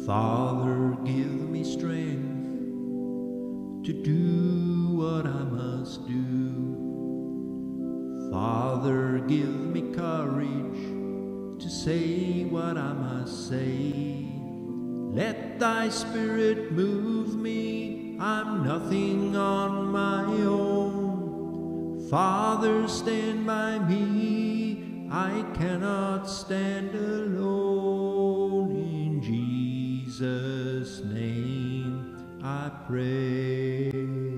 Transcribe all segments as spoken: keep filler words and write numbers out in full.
Father, give me strength to do what I must do. Father, give me courage to say what I must say. Let thy spirit move me, I'm nothing on my own. Father, stand by me, I cannot stand alone. In Jesus' name I pray.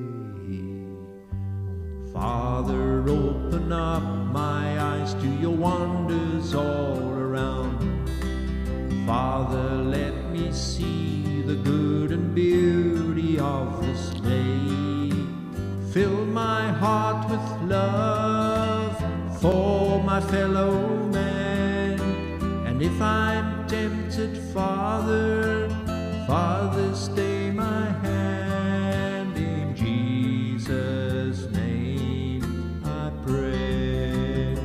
Father, open up my eyes to your wonders all around. Father, let me see the good and beauty of this day. Fill my heart with love for my fellow man. And if I'm tempted, Father, Father, stay my hand. In Jesus' name I pray.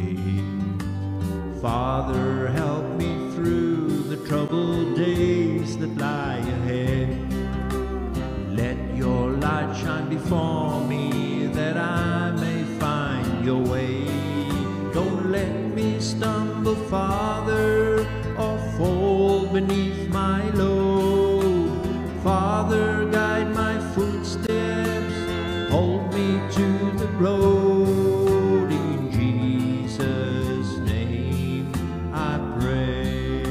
Father, help me through the troubled days that lie ahead. Let your light shine before me that I may find your way. Don't let me stumble, Father, or fall beneath my load. Father, guide my footsteps, hold me to the road. In Jesus' name I pray.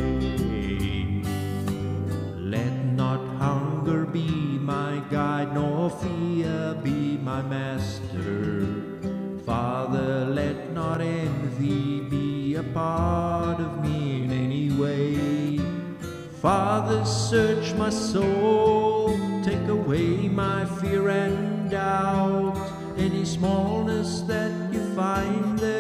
Let not hunger be my guide, nor fear be my master. Father, let not envy be a part of me in any way. Father, search my soul, take away my fear and doubt. Any smallness that you find there,